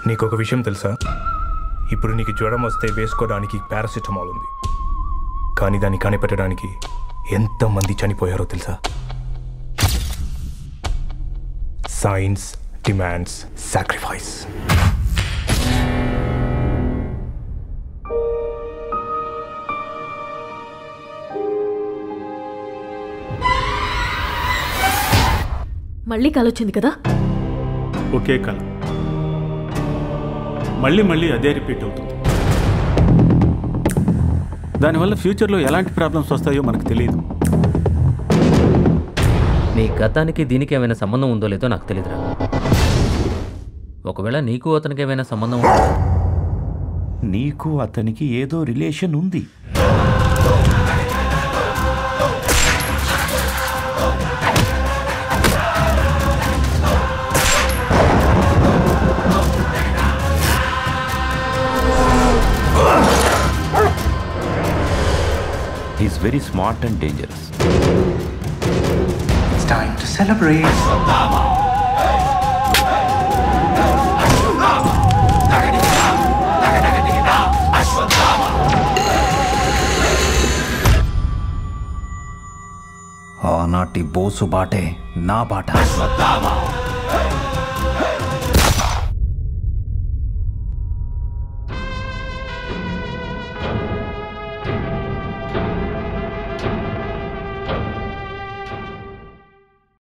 నీకు ఒక విషయం తెలుసా? ఇప్పుడు నీకు జ్వరం వస్తే వేసుకోవడానికి పారాసిటమాల్ ఉంది, కానీ దాన్ని కనిపెట్టడానికి ఎంతమంది చనిపోయారో తెలుసా? Science demands sacrifice. మళ్ళీ కల వచ్చింది కదా? ఒకే కల మళ్ళీ మళ్ళీ అదే రిపీట్ అవుతుంది. దానివల్ల ఫ్యూచర్లో ఎలాంటి ప్రాబ్లమ్స్ వస్తాయో మనకు తెలియదు. నీ గతానికి దీనికి ఏమైనా సంబంధం ఉందో లేదో నాకు తెలియదురా. ఒకవేళ నీకు అతనికి ఏమైనా సంబంధం ఉందో, నీకు అతనికి ఏదో రిలేషన్ ఉంది. He's very smart and dangerous. It's time to celebrate. ఆనాటి బోసు బాటే నా బాట.